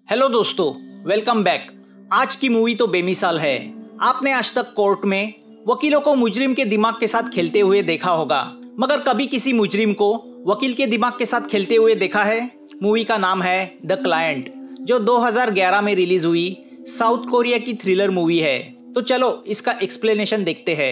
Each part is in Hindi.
हेलो दोस्तों, वेलकम बैक। आज की मूवी तो बेमिसाल है। आपने आज तक कोर्ट में वकीलों को मुजरिम के दिमाग के साथ खेलते हुए देखा होगा, मगर कभी किसी मुजरिम को वकील के दिमाग के साथ खेलते हुए देखा है? मूवी का नाम है द क्लाइंट, जो 2011 में रिलीज हुई साउथ कोरिया की थ्रिलर मूवी है। तो चलो इसका एक्सप्लेनेशन देखते हैं।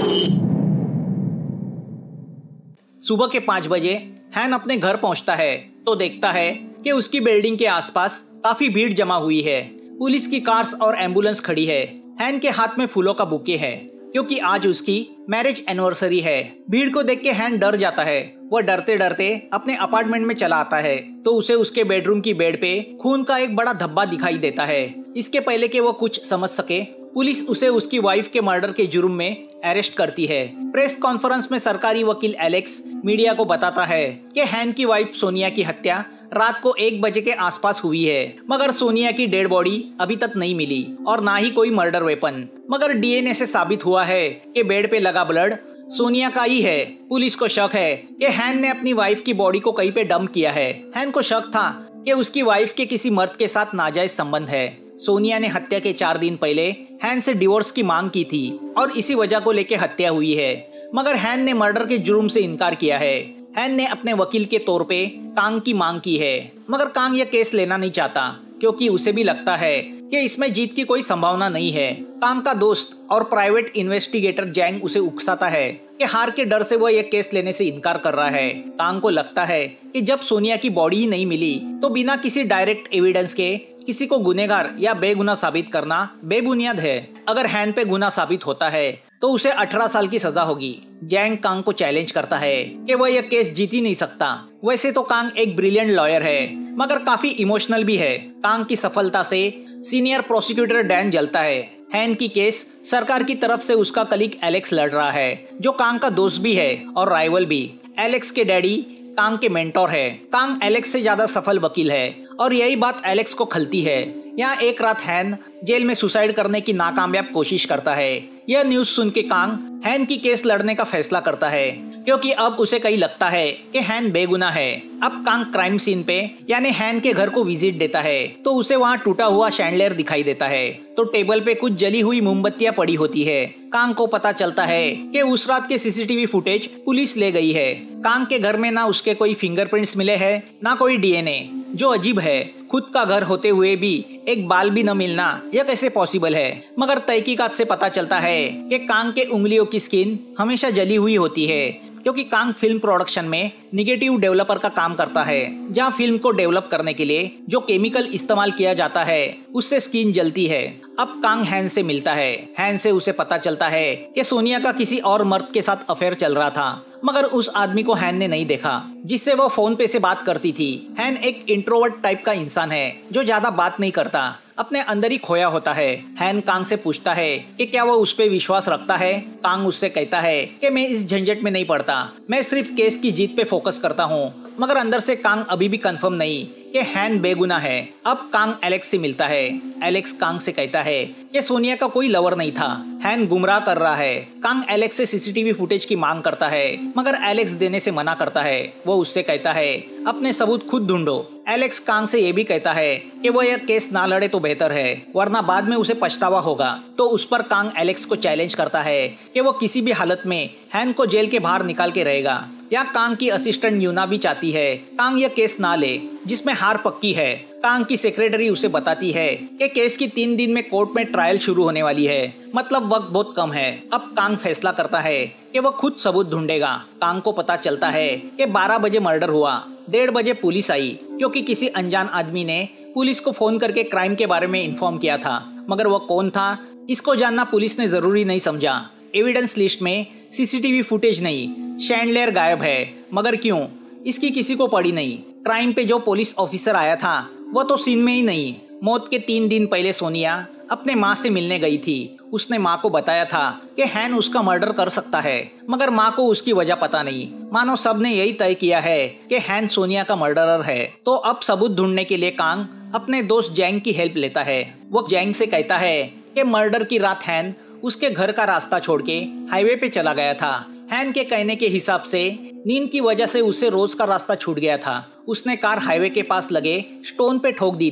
सुबह के 5 बजे हैन अपने घर पहुंचता है तो देखता है कि उसकी बिल्डिंग के आसपास काफी भीड़ जमा हुई है। पुलिस की कार्स और एम्बुलेंस खड़ी है। हैन के हाथ में फूलों का बुके है क्योंकि आज उसकी मैरिज एनिवर्सरी है। भीड़ को देख के हैन डर जाता है। वह डरते डरते अपने अपार्टमेंट में चला आता है तो उसे उसके बेडरूम की बेड पे खून का एक बड़ा धब्बा दिखाई देता है। इसके पहले कि वो कुछ समझ सके, पुलिस उसे उसकी वाइफ के मर्डर के जुर्म में अरेस्ट करती है। प्रेस कॉन्फ्रेंस में सरकारी वकील एलेक्स मीडिया को बताता है कि हैन की वाइफ सोनिया की हत्या रात को 1 बजे के आसपास हुई है, मगर सोनिया की डेड बॉडी अभी तक नहीं मिली और ना ही कोई मर्डर वेपन। मगर डीएनए से साबित हुआ है कि बेड पे लगा ब्लड सोनिया का ही है। पुलिस को शक है कि हैन ने अपनी वाइफ की बॉडी को कहीं पे डंप किया है। हैन को शक था कि उसकी वाइफ के किसी मर्द के साथ नाजायज संबंध है। सोनिया ने हत्या के 4 दिन पहले हैन से डिवोर्स की मांग की थी और इसी वजह को लेकर हत्या हुई है, मगर हैन ने मर्डर के जुर्म से इनकार किया है। हैन ने अपने वकील के तौर पे कांग की मांग की है, मगर कांग यह केस लेना नहीं चाहता क्योंकि उसे भी लगता है कि इसमें जीत की कोई संभावना नहीं है। कांग का दोस्त और प्राइवेट इन्वेस्टिगेटर जैंग उसे उकसाता है कि हार के डर से वह यह केस लेने से इनकार कर रहा है। कांग को लगता है कि जब सोनिया की बॉडी ही नहीं मिली तो बिना किसी डायरेक्ट एविडेंस के किसी को गुनहगार या बेगुनाह साबित करना बेबुनियाद है। अगर हैन पे गुनाह साबित होता है तो उसे 18 साल की सजा होगी। जैंग कांग को चैलेंज करता है कि वह यह केस जीत ही नहीं सकता। वैसे तो कांग एक ब्रिलियंट लॉयर है, मगर काफी इमोशनल भी है। कांग की सफलता से सीनियर प्रोसिक्यूटर डैन जलता है। हैन की केस सरकार की तरफ से उसका कलीग एलेक्स लड़ रहा है, जो कांग का दोस्त भी है और राइवल भी। एलेक्स के डैडी कांग के मेंटोर है। कांग एलेक्स से ज्यादा सफल वकील है और यही बात एलेक्स को खलती है। यहाँ एक रात हैन जेल में सुसाइड करने की नाकामयाब कोशिश करता है। यह न्यूज सुन के कांग हैन की केस लड़ने का फैसला करता है क्योंकि अब उसे कहीं लगता है कि हैन बेगुनाह है। अब कांग क्राइम सीन पे यानी हैन के घर को विजिट देता है तो उसे वहाँ टूटा हुआ शैंडलियर दिखाई देता है तो टेबल पे कुछ जली हुई मोमबत्तियां पड़ी होती है। कांग को पता चलता है कि उस रात के सीसीटीवी फुटेज पुलिस ले गई है। कांग के घर में ना उसके कोई फिंगरप्रिंट्स मिले हैं, ना कोई डीएनए। जो अजीब है, खुद का घर होते हुए भी एक बाल भी न मिलना, यह कैसे पॉसिबल है? मगर तहकीकात से पता चलता है कि कांग के उंगलियों की स्किन हमेशा जली हुई होती है क्योंकि कांग फिल्म प्रोडक्शन में निगेटिव डेवलपर का काम करता है, जहां फिल्म को डेवलप करने के लिए जो केमिकल इस्तेमाल किया जाता है उससे स्किन जलती है। अब कांग हैन से मिलता है। हैन से उसे पता चलता है कि सोनिया का किसी और मर्द के साथ अफेयर चल रहा था, मगर उस आदमी को हैन ने नहीं देखा जिससे वो फोन पे से बात करती थी। हैन एक इंट्रोवर्ट टाइप का इंसान है जो ज्यादा बात नहीं करता, अपने अंदर ही खोया होता है। हैन कांग से पूछता है कि क्या वो उस पे विश्वास रखता है। कांग उससे कहता है कि मैं इस झंझट में नहीं पड़ता, मैं सिर्फ केस की जीत पे फोकस करता हूँ। मगर अंदर से कांग अभी भी कंफर्म नहीं कि हैन बेगुनाह है। अब कांग एलेक्स से मिलता है। एलेक्स कांग से कहता है कि सोनिया का कोई लवर नहीं था, हैन गुमराह कर रहा है। कांग एलेक्स से सीसीटीवी फुटेज की मांग करता है, मगर एलेक्स देने से मना करता है। वो उससे कहता है अपने सबूत खुद ढूंढो। एलेक्स कांग से ये भी कहता है कि वो यह केस ना लड़े तो बेहतर है, वरना बाद में उसे पछतावा होगा। तो उस पर कांग एलेक्स को चैलेंज करता है कि वो किसी भी हालत में हैन को जेल के बाहर निकाल के रहेगा। या कांग की असिस्टेंट यूना भी चाहती है कांग यह केस ना ले जिसमें हार पक्की है। कांग की सेक्रेटरी उसे बताती है कि केस की 3 दिन में कोर्ट में ट्रायल शुरू होने वाली है, मतलब वक्त बहुत कम है। अब कांग फैसला करता है कि वह खुद सबूत ढूंढेगा। कांग को पता चलता है कि 12 बजे मर्डर हुआ, 1:30 बजे पुलिस आई क्योंकि किसी अनजान आदमी ने पुलिस को फोन करके क्राइम के बारे में इन्फॉर्म किया था, मगर वह कौन था इसको जानना पुलिस ने जरूरी नहीं समझा। एविडेंस लिस्ट में सीसीटीवी फुटेज नहीं, शैंडलियर गायब है, मगर क्यों इसकी किसी को पड़ी नहीं। क्राइम पे जो पुलिस ऑफिसर आया था वो तो सीन में ही नहीं। मौत के 3 दिन पहले सोनिया अपने माँ से मिलने गई थी। उसने माँ को बताया था कि हैन उसका मर्डर कर सकता है, मगर माँ को उसकी वजह पता नहीं। मानो सब ने यही तय किया है कि हैन सोनिया का मर्डरर है। तो अब सबूत ढूंढने के लिए कांग अपने दोस्त जैंग की हेल्प लेता है। वो जैंग से कहता है कि मर्डर की रात हैन उसके घर का रास्ता छोड़ के हाईवे पे चला गया था। हैन के कहने के हिसाब से नींद की वजह से उसे रोज का रास्ता छूट गया था। उसने कार हाईवे के पास लगे स्टोन पे ठोक दी थी।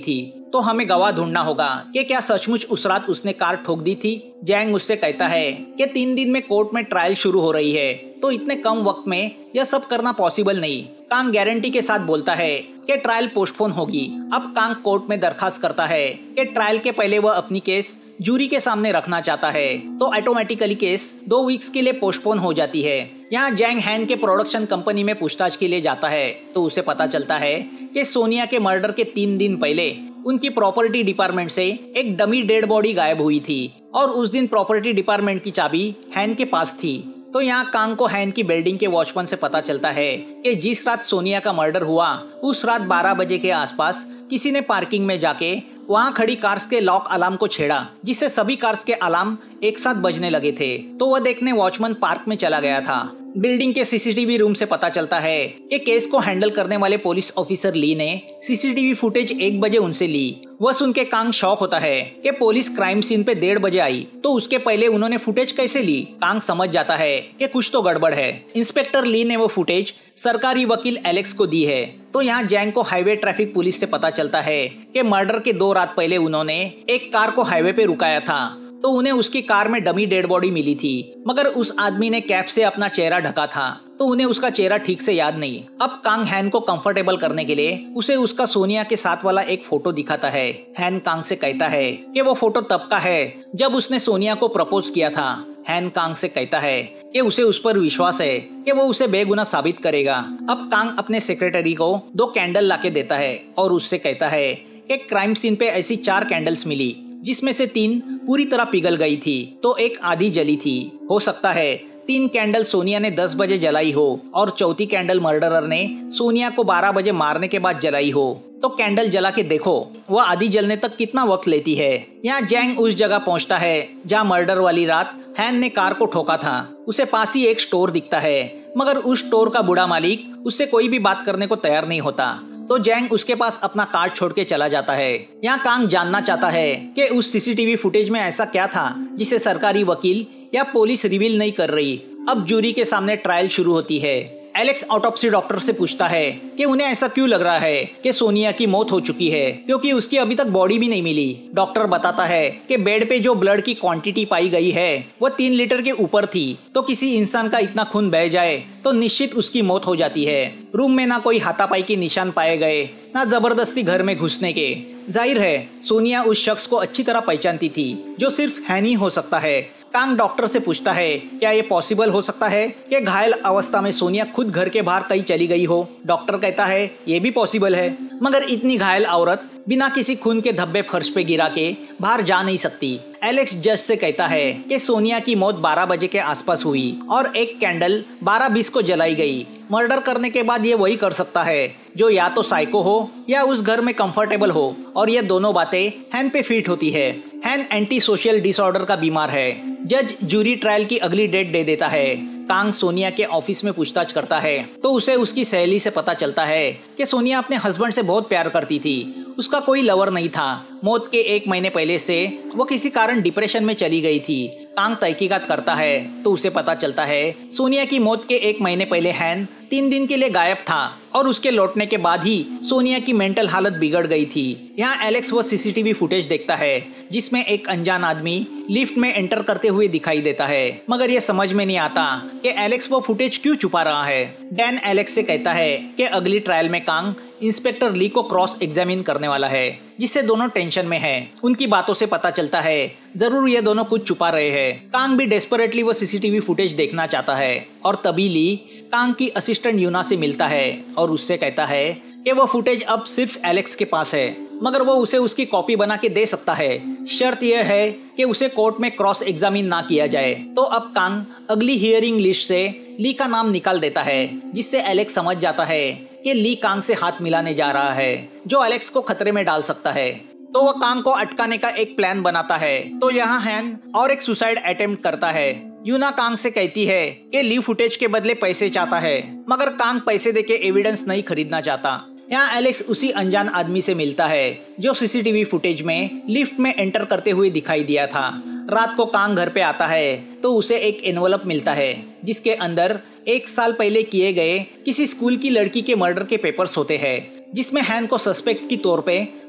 तो हमें गवाह ढूंढना होगा कि क्या सचमुच उस रात उसने कार ठोक दी थी। जैंग उससे कहता है कि 3 दिन में कोर्ट में ट्रायल शुरू हो रही है, तो इतने कम वक्त में यह सब करना पॉसिबल नहीं। कांग गारंटी के साथ बोलता है कि ट्रायल पोस्टपोन होगी। अब कांग कोर्ट में दरखास्त करता है कि ट्रायल के पहले वह अपनी केस जूरी के सामने रखना चाहता है, तो ऑटोमेटिकली केस 2 वीक्स के लिए पोस्टपोन हो जाती है। यहाँ जैंग हैन के प्रोडक्शन कंपनी में पूछताछ के लिए जाता है, तो उसे पता चलता है कि सोनिया के मर्डर के 3 दिन पहले उनकी प्रॉपर्टी डिपार्टमेंट से एक डमी डेड बॉडी गायब हुई थी और उस दिन प्रॉपर्टी डिपार्टमेंट की चाबी हैन के पास थी। तो यहाँ कांग को हैन की बिल्डिंग के वॉचमैन से पता चलता है कि जिस रात सोनिया का मर्डर हुआ उस रात 12 बजे के आसपास किसी ने पार्किंग में जाके वहाँ खड़ी कार्स के लॉक अलार्म को छेड़ा, जिससे सभी कार्स के अलार्म एक साथ बजने लगे थे। तो वह देखने वॉचमैन पार्क में चला गया था। बिल्डिंग के सीसीटीवी रूम से पता चलता है कि केस को हैंडल करने वाले पुलिस ऑफिसर ली ने सीसीटीवी फुटेज 1 बजे उनसे ली। वह सुन के कांग शॉक होता है कि पुलिस क्राइम सीन पे 1:30 बजे आई, तो उसके पहले उन्होंने फुटेज कैसे ली। कांग समझ जाता है कि कुछ तो गड़बड़ है। इंस्पेक्टर ली ने वो फुटेज सरकारी वकील एलेक्स को दी है। तो यहाँ जैंग को हाईवे ट्रैफिक पुलिस से पता चलता है कि मर्डर के 2 रात पहले उन्होंने एक कार को हाईवे पे रुकाया था, तो उन्हें उसकी कार में डमी डेड बॉडी मिली थी, मगर उस आदमी ने कैप से अपना चेहरा ढका था, तो उन्हें उसका चेहरा ठीक से याद नहीं। अब कांग हैन को कंफर्टेबल करने के लिए उसे उसका सोनिया के साथ वाला एक फोटो दिखाता है। हैन कांग से कहता है कि वो फोटो तब का है जब उसने सोनिया को प्रपोज किया था। हैन कांग से कहता है कि उसे उस पर विश्वास है कि वो उसे बेगुनाह साबित करेगा। अब कांग अपने सेक्रेटरी को 2 कैंडल लाके देता है और उससे कहता है कि क्राइम सीन पे ऐसी 4 कैंडल्स मिली, जिसमें से 3 पूरी तरह पिघल गई थी, तो एक आधी जली थी। हो सकता है 3 कैंडल सोनिया ने 10 बजे जलाई हो और चौथी कैंडल मर्डरर ने सोनिया को 12 बजे मारने के बाद जलाई हो। तो कैंडल जला के देखो वह आधी जलने तक कितना वक्त लेती है। यहाँ जैंग उस जगह पहुँचता है जहाँ मर्डर वाली रात हैन ने कार को ठोका था। उसे पास ही एक स्टोर दिखता है, मगर उस स्टोर का बूढ़ा मालिक उससे कोई भी बात करने को तैयार नहीं होता। तो जैंग उसके पास अपना कार्ड छोड़ के चला जाता है। यहाँ कांग जानना चाहता है कि उस सीसीटीवी फुटेज में ऐसा क्या था जिसे सरकारी वकील या पुलिस रिवील नहीं कर रही। अब जूरी के सामने ट्रायल शुरू होती है। एलेक्स ऑटोप्सी डॉक्टर से पूछता है कि उन्हें ऐसा क्यों लग रहा है कि सोनिया की मौत हो चुकी है, क्योंकि उसकी अभी तक बॉडी भी नहीं मिली। डॉक्टर बताता है कि बेड पे जो ब्लड की क्वांटिटी पाई गई है वह 3 लीटर के ऊपर थी, तो किसी इंसान का इतना खून बह जाए तो निश्चित उसकी मौत हो जाती है। रूम में ना कोई हाथापाई के निशान पाए गए, ना जबरदस्ती घर में घुसने के। जाहिर है सोनिया उस शख्स को अच्छी तरह पहचानती थी, जो सिर्फ हैन ही हो सकता है। कांग डॉक्टर से पूछता है क्या ये पॉसिबल हो सकता है कि घायल अवस्था में सोनिया खुद घर के बाहर कहीं चली गई हो। डॉक्टर कहता है ये भी पॉसिबल है, मगर इतनी घायल औरत बिना किसी खून के धब्बे फर्श पे गिरा के बाहर जा नहीं सकती। एलेक्स जज से कहता है कि सोनिया की मौत 12 बजे के आसपास हुई और एक कैंडल 12:20 को जलाई गई। मर्डर करने के बाद ये वही कर सकता है जो या तो साइको हो या उस घर में कंफर्टेबल हो, और ये दोनों बातें हैन पे फिट होती है। हैन एंटी सोशल डिसऑर्डर का बीमार है। जज जूरी ट्रायल की अगली डेट दे देता है। कांग सोनिया के ऑफिस में पूछताछ करता है, तो उसे उसकी सहेली से पता चलता है कि सोनिया अपने हस्बैंड से बहुत प्यार करती थी, उसका कोई लवर नहीं था। मौत के 1 महीने पहले से वो किसी कारण डिप्रेशन में चली गई थी। कांग तहकीकात करता है तो उसे पता चलता है सोनिया की मौत के 1 महीने पहले हैन 3 दिन के लिए गायब था और उसके लौटने के बाद ही सोनिया की मेंटल हालत बिगड़ गई थी। यहाँ एलेक्स वो सीसीटीवी फुटेज देखता है जिसमें एक अनजान आदमी लिफ्ट में एंटर करते हुए दिखाई देता है, मगर ये समझ में नहीं आता कि एलेक्स वो फुटेज क्यों छुपा रहा है। डैन एलेक्स से कहता है कि अगली ट्रायल में कांग इंस्पेक्टर ली को क्रॉस एग्जामिन करने वाला है, जिससे दोनों टेंशन में हैं। उनकी बातों से पता चलता है जरूर ये दोनों कुछ छुपा रहे हैं। कांग भी डेस्परेटली वो सीसीटीवी फुटेज देखना चाहता है और तभी ली कांग की असिस्टेंट यूना से मिलता है और उससे कहता है कि वो फुटेज अब सिर्फ एलेक्स के पास है, मगर वो उसे उसकी कॉपी बना के दे सकता है। शर्त यह है कि उसे कोर्ट में क्रॉस एग्जामिन ना किया जाए। तो अब कांग अगली हियरिंग लिस्ट से ली का नाम निकाल देता है, जिससे एलेक्स समझ जाता है कि ली कांग से हाथ मिलाने जा रहा है, जो एलेक्स को खतरे में डाल सकता है। तो वह कांग को अटकाने का एक प्लान बनाता है। तो यहाँ हैन और एक सुसाइड अटेम्प्ट करता है। यूना कांग से कहती है कि ली फुटेज के बदले पैसे चाहता है, मगर कांग पैसे देके एविडेंस नहीं खरीदना चाहता। यहाँ एलेक्स उसी अनजान आदमी से मिलता है जो सीसीटीवी फुटेज में लिफ्ट में एंटर करते हुए दिखाई दिया था। रात को कांग घर पे आता है तो उसे एक एनवलप मिलता है जिसके अंदर 1 साल पहले किए गए किसी स्कूल की लड़की के मर्डर के पेपर्स होते हैं, जिसमें हैन को सस्पेक्ट की तौर पे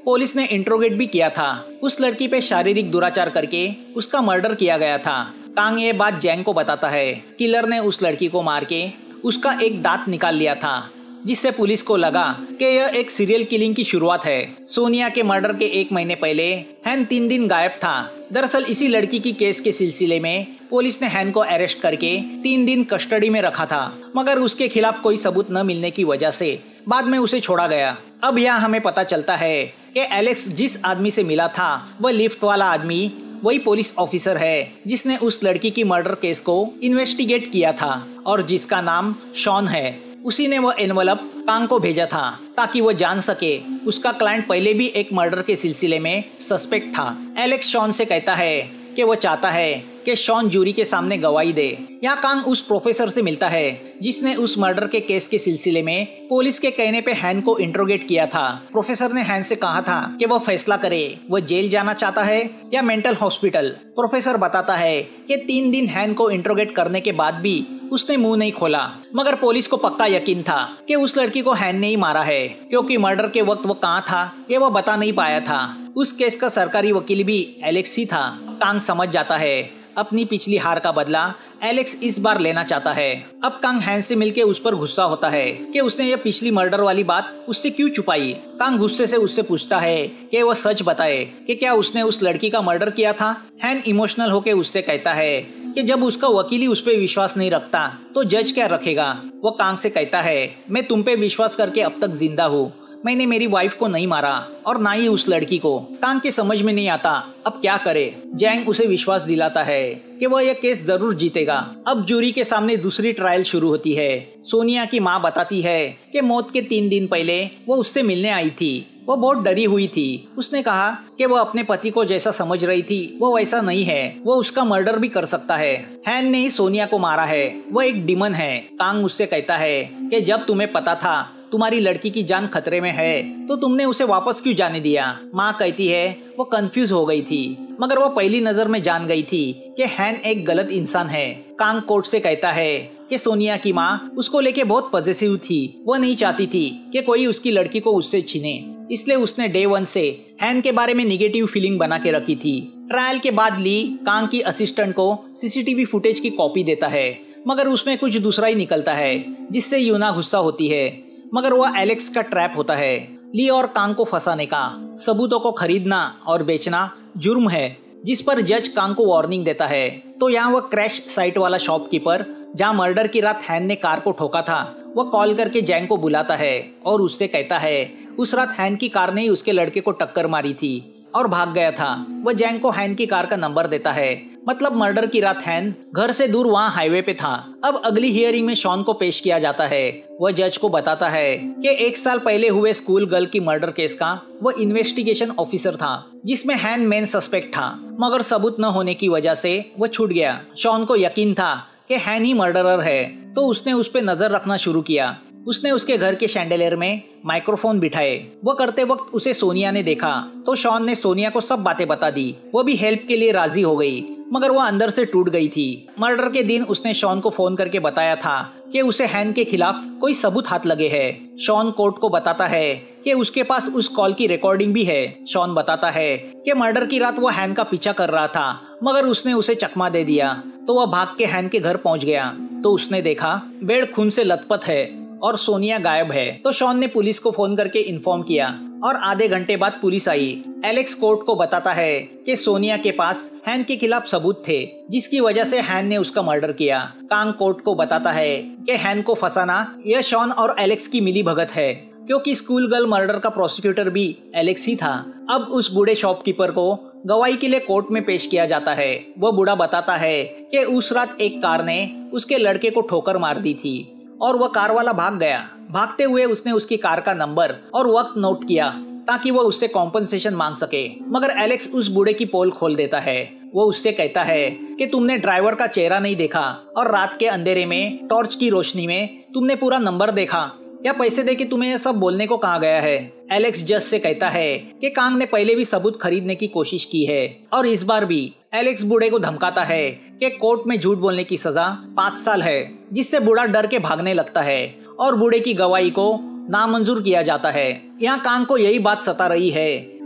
पुलिस ने इंट्रोगेट भी किया था। उस लड़की पे शारीरिक दुराचार करके उसका मर्डर किया गया था। कांग ये बात जैंग को बताता है। किलर ने उस लड़की को मार के उसका एक दांत निकाल लिया था, जिससे पुलिस को लगा कि यह एक सीरियल किलिंग की शुरुआत है। सोनिया के मर्डर के 1 महीने पहले हैन 3 दिन गायब था। दरअसल इसी लड़की की केस के सिलसिले में पुलिस ने हैन को अरेस्ट करके 3 दिन कस्टडी में रखा था, मगर उसके खिलाफ कोई सबूत न मिलने की वजह से बाद में उसे छोड़ा गया। अब यहाँ हमें पता चलता है कि एलेक्स जिस आदमी से मिला था वह लिफ्ट वाला आदमी वही पुलिस ऑफिसर है जिसने उस लड़की की मर्डर केस को इन्वेस्टिगेट किया था और जिसका नाम शॉन है। उसी ने वह एनवलप कांग को भेजा था ताकि वह जान सके उसका क्लाइंट पहले भी एक मर्डर के सिलसिले में सस्पेक्ट था। एलेक्स शॉन से कहता है कि वह चाहता है कि शॉन जूरी के सामने गवाही दे। यहाँ कांग उस प्रोफेसर से मिलता है जिसने उस मर्डर के केस के सिलसिले में पुलिस के कहने पे हैन को इंट्रोगेट किया था। प्रोफेसर ने हैन से कहा था कि वह फैसला करे, वह जेल जाना चाहता है या मेंटल हॉस्पिटल। प्रोफेसर बताता है कि 3 दिन हैन को इंट्रोगेट करने के बाद भी उसने मुंह नहीं खोला, मगर पुलिस को पक्का यकीन था कि उस लड़की को हैन ने ही मारा है, क्योंकि मर्डर के वक्त वो कहाँ था ये वह बता नहीं पाया था। उस केस का सरकारी वकील भी एलेक्स ही था। कांग समझ जाता है अपनी पिछली हार का बदला एलेक्स इस बार लेना चाहता है। अब कांग हैन से मिलके उस पर गुस्सा होता है कि उसने ये पिछली मर्डर वाली बात उससे क्यों छुपाई। कांग गुस्से से उससे पूछता है कि वह सच बताए कि क्या उसने उस लड़की का मर्डर किया था। हैन इमोशनल होकर उससे कहता है कि जब उसका वकील ही उस पर विश्वास नहीं रखता तो जज क्या रखेगा। वो कांग से कहता है मैं तुम पे विश्वास करके अब तक जिंदा हूँ, मैंने मेरी वाइफ को नहीं मारा और ना ही उस लड़की को। कांग के समझ में नहीं आता अब क्या करे। जैंग उसे विश्वास दिलाता है कि वह यह केस जरूर जीतेगा। अब जूरी के सामने दूसरी ट्रायल शुरू होती है। सोनिया की माँ बताती है कि मौत के 3 दिन पहले वो उससे मिलने आई थी। वो बहुत डरी हुई थी। उसने कहा कि वो अपने पति को जैसा समझ रही थी वो वैसा नहीं है, वो उसका मर्डर भी कर सकता है। हैन ने ही सोनिया को मारा है, वो एक डिमन है। कांग उससे कहता है कि जब तुम्हें पता था तुम्हारी लड़की की जान खतरे में है तो तुमने उसे वापस क्यों जाने दिया। माँ कहती है वो कंफ्यूज हो गई थी, मगर वो पहली नजर में जान गई थी कि हैन एक गलत इंसान है। कांग कोर्ट से कहता है कि सोनिया की माँ उसको लेके बहुत पॉजिटिव थी। वो नहीं चाहती थी कि कोई उसकी लड़की को उससे छीने, इसलिए उसने डे 1 से हैन के बारे में निगेटिव फीलिंग बना के रखी थी। ट्रायल के बाद ली कांग की असिस्टेंट को सीसीटीवी फुटेज की कॉपी देता है, मगर उसमें कुछ दूसरा ही निकलता है, जिससे यूना गुस्सा होती है, मगर वह एलेक्स का ट्रैप होता है। ली और कांग को फंसाने का, सबूतों को खरीदना और बेचना जुर्म है, जिस पर जज कांग को वार्निंग देता है। तो यहाँ वह क्रैश साइट वाला शॉपकीपर जहाँ मर्डर की रात हैन ने कार को ठोका था, वह कॉल करके जैंग को बुलाता है और उससे कहता है उस रात हैन की कार ने ही उसके लड़के को टक्कर मारी थी और भाग गया था। वह जैंग को हैन की कार का नंबर देता है, मतलब मर्डर की रात हैन घर से दूर वहाँ हाईवे पे था। अब अगली हियरिंग में शॉन को पेश किया जाता है। वह जज को बताता है कि 1 साल पहले हुए स्कूल गर्ल की मर्डर केस का वह इन्वेस्टिगेशन ऑफिसर था, जिसमें हैन मेन सस्पेक्ट था, मगर सबूत न होने की वजह से वह छूट गया। शॉन को यकीन था कि हैन ही मर्डरर है, तो उसने उस पर नजर रखना शुरू किया। उसने उसके घर के शैंडलियर में माइक्रोफोन बिठाए। वो करते वक्त उसे सोनिया ने देखा, तो शॉन ने सोनिया को सब बातें बता दी। वो भी हेल्प के लिए राजी हो गई, मगर वो अंदर से टूट गई थी। मर्डर के दिन उसने शॉन को फोन करके बताया था कि उसे हैन के खिलाफ कोई सबूत हाथ लगे हैं। शॉन कोर्ट को बताता है कि उसके पास उस कॉल की रिकॉर्डिंग भी है। शॉन बताता है कि मर्डर की रात वो हैन का पीछा कर रहा था, मगर उसने उसे चकमा दे दिया। तो वह भाग के हैन के घर पहुंच गया, तो उसने देखा बेड खून से लथपथ है और सोनिया गायब है। तो शॉन ने पुलिस को फोन करके इन्फॉर्म किया और आधे घंटे बाद पुलिस आई। एलेक्स कोर्ट को बताता है कि सोनिया के पास हैन के खिलाफ सबूत थे, जिसकी वजह से हैन ने उसका मर्डर किया। कांग कोर्ट को बताता है कि हैन को फंसाना यह शॉन और एलेक्स की मिली भगत है, क्योंकि स्कूल गर्ल मर्डर का प्रोसिक्यूटर भी एलेक्स ही था। अब उस बूढ़े शॉपकीपर को गवाही के लिए कोर्ट में पेश किया जाता है। वह बूढ़ा बताता है कि उस रात एक कार ने उसके लड़के को ठोकर मार दी थी और वह कार वाला भाग गया। भागते हुए उसने उसकी कार का नंबर और वक्त नोट किया ताकि वह उससे कॉम्पनसेशन मांग सके, मगर एलेक्स उस बूढ़े की पोल खोल देता है। वो उससे कहता है कि तुमने ड्राइवर का चेहरा नहीं देखा और रात के अंधेरे में टॉर्च की रोशनी में तुमने पूरा नंबर देखा, या पैसे दे के तुम्हें यह सब बोलने को कहा गया है। एलेक्स जज से कहता है कि कांग ने पहले भी सबूत खरीदने की कोशिश की है और इस बार भी। एलेक्स बूढ़े को धमकाता है कि कोर्ट में झूठ बोलने की सजा 5 साल है, जिससे बूढ़ा डर के भागने लगता है और बूढ़े की गवाही को नामंजूर किया जाता है। यहाँ कांग को यही बात सता रही है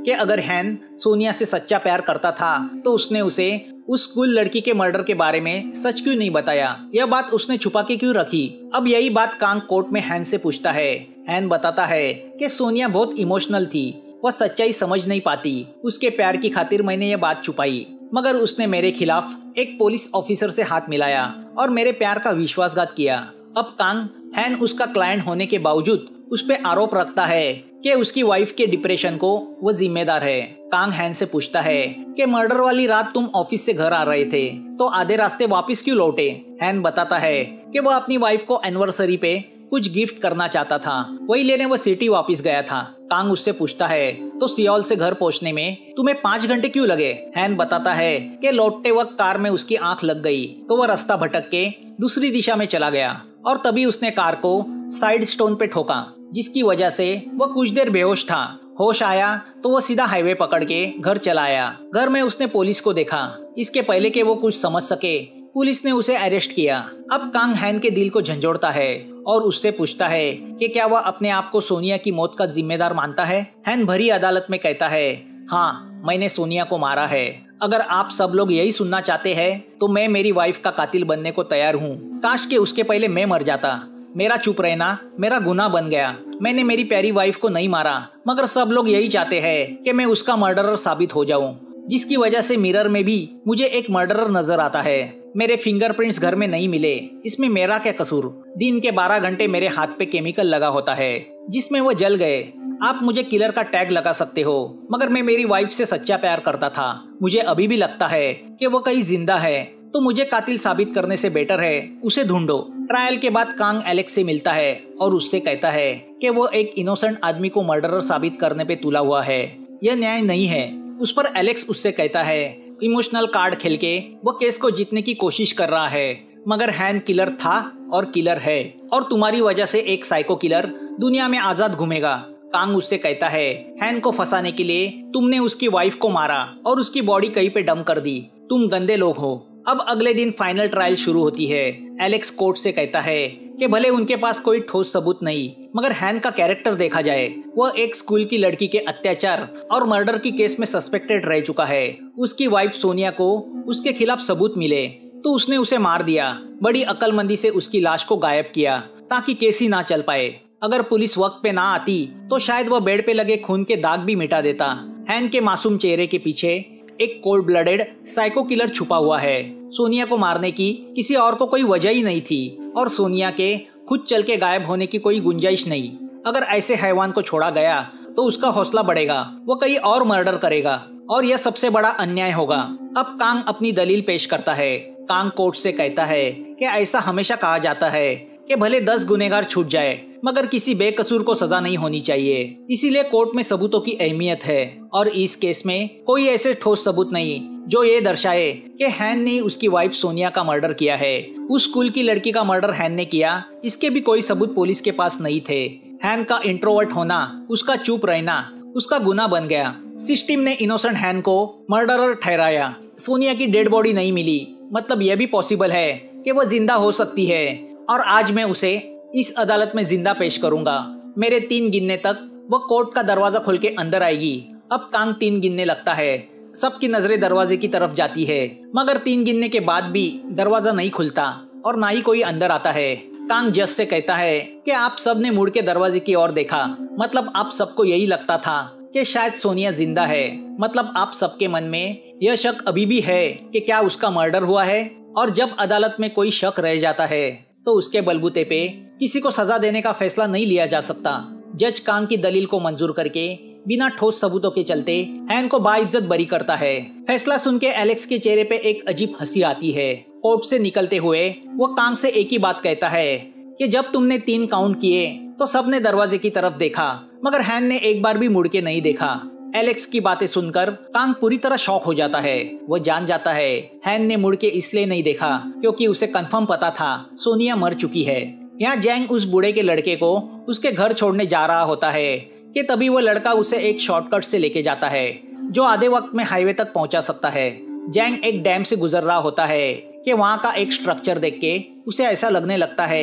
कि अगर हैन सोनिया से सच्चा प्यार करता था तो उसने उसे उस स्कूल लड़की के मर्डर के बारे में सच क्यों नहीं बताया, यह बात उसने छुपा के क्यों रखी। अब यही बात कांग कोर्ट में हैन से पूछता है। हैन बताता है कि सोनिया बहुत इमोशनल थी, वह सच्चाई समझ नहीं पाती, उसके प्यार की खातिर मैंने यह बात छुपाई, मगर उसने मेरे खिलाफ एक पुलिस ऑफिसर से हाथ मिलाया और मेरे प्यार का विश्वासघात किया। अब कांग हैन उसका क्लाइंट होने के बावजूद उस पे आरोप रखता है कि उसकी वाइफ के डिप्रेशन को वो जिम्मेदार है। कांग हैन से पूछता है कि मर्डर वाली रात तुम ऑफिस से घर आ रहे थे तो आधे रास्ते वापस क्यों लौटे। हैन बताता है कि वह अपनी वाइफ को एनिवर्सरी पे कुछ गिफ्ट करना चाहता था, वही लेने वह सिटी वापस गया था। कांग उससे पूछता है तो सियोल से घर पहुंचने में तुम्हें 5 घंटे क्यों लगे। हैन बताता है कि लौटते वक्त कार में उसकी आंख लग गई तो वह रास्ता भटक के दूसरी दिशा में चला गया और तभी उसने कार को साइड स्टोन पे ठोका, जिसकी वजह से वह कुछ देर बेहोश था। होश आया तो वह सीधा हाईवे पकड़ के घर चला आया। घर में उसने पुलिस को देखा। इसके पहले कि वो कुछ समझ सके पुलिस ने उसे अरेस्ट किया। अब कांग हैन के दिल को झंझोड़ता है और उससे पूछता है कि क्या वह अपने आप को सोनिया की मौत का जिम्मेदार मानता है। हैन भरी अदालत में कहता है, हाँ मैंने सोनिया को मारा है। अगर आप सब लोग यही सुनना चाहते हैं तो मैं मेरी वाइफ का कातिल बनने को तैयार हूँ। काश के उसके पहले मैं मर जाता। मेरा चुप रहना मेरा गुनाह बन गया। मैंने मेरी प्यारी वाइफ को नहीं मारा, मगर सब लोग यही चाहते हैं कि मैं उसका मर्डरर साबित हो जाऊं, जिसकी वजह से मिरर में भी मुझे एक मर्डरर नजर आता है। मेरे फिंगरप्रिंट्स घर में नहीं मिले, इसमें मेरा क्या कसूर। दिन के 12 घंटे मेरे हाथ पे केमिकल लगा होता है जिसमें वो जल गए। आप मुझे किलर का टैग लगा सकते हो, मगर मैं मेरी वाइफ से सच्चा प्यार करता था। मुझे अभी भी लगता है कि वो कहीं जिंदा है, तो मुझे कातिल साबित करने से बेटर है उसे ढूंढो। ट्रायल के बाद कांग एलेक्स से मिलता है और उससे कहता है कि वो एक इनोसेंट आदमी को मर्डरर साबित करने पे तुला हुआ है, यह न्याय नहीं है। उस पर एलेक्स उससे कहता है इमोशनल कार्ड खेल के वो केस को जीतने की कोशिश कर रहा है, मगर हैन किलर था और किलर है, और तुम्हारी वजह से एक साइको किलर दुनिया में आजाद घूमेगा। कांग उससे कहता है हैन को फंसाने के लिए तुमने उसकी वाइफ को मारा और उसकी बॉडी कहीं पे डंप कर दी। तुम गंदे लोग हो। अब अगले दिन फाइनल ट्रायल शुरू होती है। एलेक्स कोर्ट से कहता है कि भले उनके पास कोई ठोस सबूत नहीं, मगर हैन का कैरेक्टर देखा जाए, वह एक स्कूल की लड़की के अत्याचार और मर्डर की केस में सस्पेक्टेड रह चुका है। उसकी वाइफ सोनिया को उसके खिलाफ सबूत मिले तो उसने उसे मार दिया। बड़ी अक्लमंदी से उसकी लाश को गायब किया ताकि केस ही ना चल पाए। अगर पुलिस वक्त पे ना आती तो शायद वह बेड पे लगे खून के दाग भी मिटा देता। हैन के मासूम चेहरे के पीछे एक कोल्ड ब्लडेड साइको किलर छुपा हुआ है। सोनिया को मारने की किसी और को कोई वजह ही नहीं थी और सोनिया के खुद चल के गायब होने की कोई गुंजाइश नहीं। अगर ऐसे हैवान को छोड़ा गया तो उसका हौसला बढ़ेगा, वो कहीं और मर्डर करेगा और यह सबसे बड़ा अन्याय होगा। अब कांग अपनी दलील पेश करता है। कांग कोर्ट से कहता है कि ऐसा हमेशा कहा जाता है कि भले 10 गुनेगार छूट जाए, मगर किसी बेकसूर को सजा नहीं होनी चाहिए। इसीलिए कोर्ट में सबूतों की अहमियत है और इस केस में कोई ऐसे ठोस सबूत नहीं जो ये दर्शाए कि हैन ने उसकी वाइफ सोनिया का मर्डर किया है। उस स्कूल की लड़की का मर्डर हैन ने किया, इसके भी कोई सबूत पुलिस के पास नहीं थे। हैन का इंट्रोवर्ट होना, उसका चुप रहना उसका गुनाह बन गया। सिस्टम ने इनोसेंट हैन को मर्डरर ठहराया। सोनिया की डेड बॉडी नहीं मिली, मतलब यह भी पॉसिबल है कि वह जिंदा हो सकती है और आज मैं उसे इस अदालत में जिंदा पेश करूंगा। मेरे 3 गिनने तक वह कोर्ट का दरवाजा खोल के अंदर आएगी। अब कांग 3 गिनने लगता है। सबकी नजरें दरवाजे की तरफ जाती है, मगर 3 गिनने के बाद भी दरवाजा नहीं खुलता और ना ही कोई अंदर आता है। कांग जज से कहता है कि आप सब ने मुड़ के दरवाजे की ओर देखा, मतलब आप सबको यही लगता था कि शायद सोनिया जिंदा है। मतलब आप सबके मन में यह शक अभी भी है कि क्या उसका मर्डर हुआ है। और जब अदालत में कोई शक रह जाता है तो उसके बलबूते पे किसी को सजा देने का फैसला नहीं लिया जा सकता। जज कांग की दलील को मंजूर करके बिना ठोस सबूतों के चलते हैन को बाइज्जत बरी करता है। फैसला सुन के एलेक्स के चेहरे पे एक अजीब हंसी आती है। कोर्ट से निकलते हुए वो कांग से एक ही बात कहता है कि जब तुमने 3 काउंट किए तो सबने दरवाजे की तरफ देखा, मगर हैन ने एक बार भी मुड़ के नहीं देखा। एलेक्स की बातें सुनकर कांग पूरी तरह शॉक हो जाता है। वो जान जाता है हैन ने मुड़ के इसलिए नहीं देखा क्योंकि उसे कंफर्म पता था सोनिया मर चुकी है। यहाँ जैंग उस बूढ़े के लड़के को उसके घर छोड़ने जा रहा होता है कि तभी वो लड़का उसे एक शॉर्टकट से लेके जाता है जो आधे वक्त में हाईवे तक पहुंचा सकता है। जैंग एक डैम से गुजर रहा होता है कि वहाँ का एक स्ट्रक्चर देख के उसे ऐसा लगने लगता है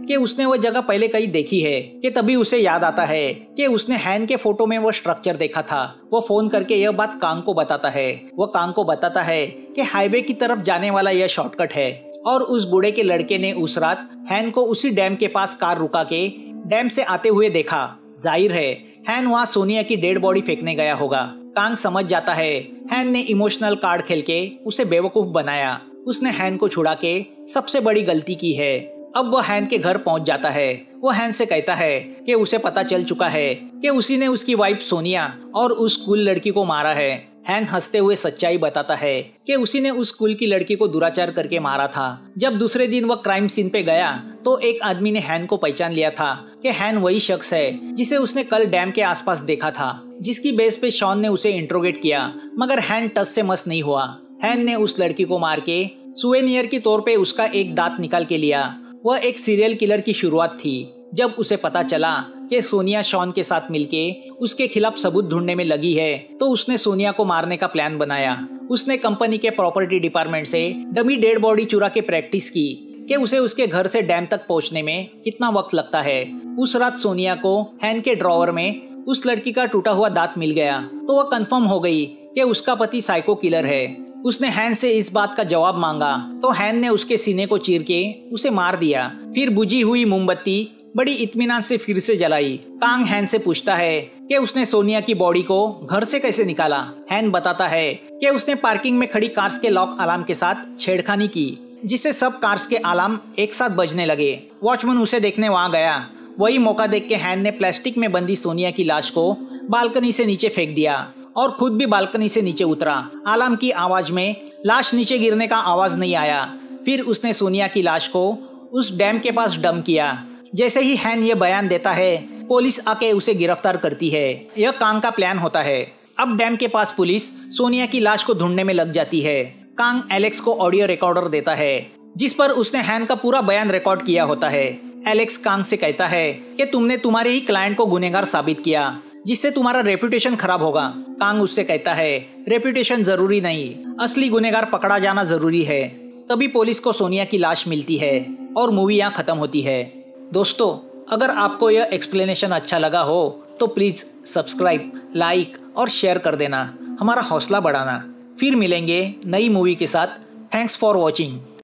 कि उसने वो जगह पहले कहीं देखी है कि तभी उसे याद आता है कि उसने हैन के फोटो में वो स्ट्रक्चर देखा था। वो फोन करके यह बात कांग को बताता है। वो कांग को बताता है कि हाईवे की तरफ जाने वाला यह शॉर्टकट है और उस बूढ़े के लड़के ने उस रात हैन को उसी डैम के पास कार रुका के डैम से आते हुए देखा। जाहिर है हैन वहाँ सोनिया की डेड बॉडी फेंकने गया होगा। कांग समझ जाता है हैन ने इमोशनल कार्ड खेल के उसे बेवकूफ बनाया। उसने हैन को छुड़ा के सबसे बड़ी गलती की है। अब वो हैन के घर पहुंच जाता है। वो हैन से कहता है कि उसे पता चल चुका है कि उसी ने उसकी वाइफ सोनिया और उस स्कूल लड़की को मारा है। हैन हंसते हुए सच्चाई बताता है कि उसी ने उस स्कूल की लड़की को दुराचार करके मारा था। जब दूसरे दिन वह क्राइम सीन पे गया तो एक आदमी ने हैन को पहचान लिया था कि हैन वही शख्स है जिसे उसने कल डैम के आसपास देखा था। जिसकी बेस पे शॉन ने उसे इंट्रोगेट किया, मगर हैन टस से मस नहीं हुआ। हैन ने उस लड़की को मार के सुवेनियर के तौर पे उसका एक दांत निकाल के लिया। वह एक सीरियल किलर की शुरुआत थी। जब उसे पता चला कि सोनिया शॉन के साथ मिलके उसके खिलाफ सबूत ढूंढने में लगी है तो उसने सोनिया को मारने का प्लान बनाया। उसने कंपनी के प्रॉपर्टी डिपार्टमेंट से डमी डेड बॉडी चुरा के प्रैक्टिस की कि उसे उसके घर से डैम तक पहुंचने में कितना वक्त लगता है। उस रात सोनिया को हैन के ड्रॉवर में उस लड़की का टूटा हुआ दांत मिल गया तो वह कंफर्म हो गई कि उसका पति साइको किलर है। उसने हैन से इस बात का जवाब मांगा तो हैन ने उसके सीने को चीर के उसे मार दिया। फिर बुझी हुई मोमबत्ती बड़ी इत्मीनान से फिर से जलाई। कांग हैन से पूछता है कि उसने सोनिया की बॉडी को घर से कैसे निकाला। हैन बताता है कि उसने पार्किंग में खड़ी कार्स के लॉक अलार्म के साथ छेड़खानी की, जिससे सब कार्स के अलार्म एक साथ बजने लगे। वॉचमैन उसे देखने वहां गया। वही मौका देख के हैन ने प्लास्टिक में बंदी सोनिया की लाश को बालकनी से नीचे फेंक दिया और खुद भी बालकनी से नीचे उतरा। अलार्म की आवाज में लाश नीचे गिरने का आवाज नहीं आया। फिर उसने सोनिया की लाश को उस डैम के पास डंप किया। जैसे ही हैन ये बयान देता है पुलिस आके उसे गिरफ्तार करती है। यह कांग का प्लान होता है। अब डैम के पास पुलिस सोनिया की लाश को ढूंढने में लग जाती है। कांग एलेक्स को ऑडियो रिकॉर्डर देता है जिस पर उसने हैन का पूरा बयान रिकॉर्ड किया होता है। एलेक्स कांग से कहता है कि तुमने तुम्हारे ही क्लाइंट को गुनहगार साबित किया, जिससे तुम्हारा रेपुटेशन खराब होगा। कांग उससे कहता है रेपुटेशन जरूरी नहीं, असली गुनहगार पकड़ा जाना जरूरी है। तभी पुलिस को सोनिया की लाश मिलती है और मूवी यहाँ खत्म होती है। दोस्तों, अगर आपको यह एक्सप्लेनेशन अच्छा लगा हो तो प्लीज सब्सक्राइब, लाइक और शेयर कर देना, हमारा हौसला बढ़ाना। फिर मिलेंगे नई मूवी के साथ। Thanks for watching.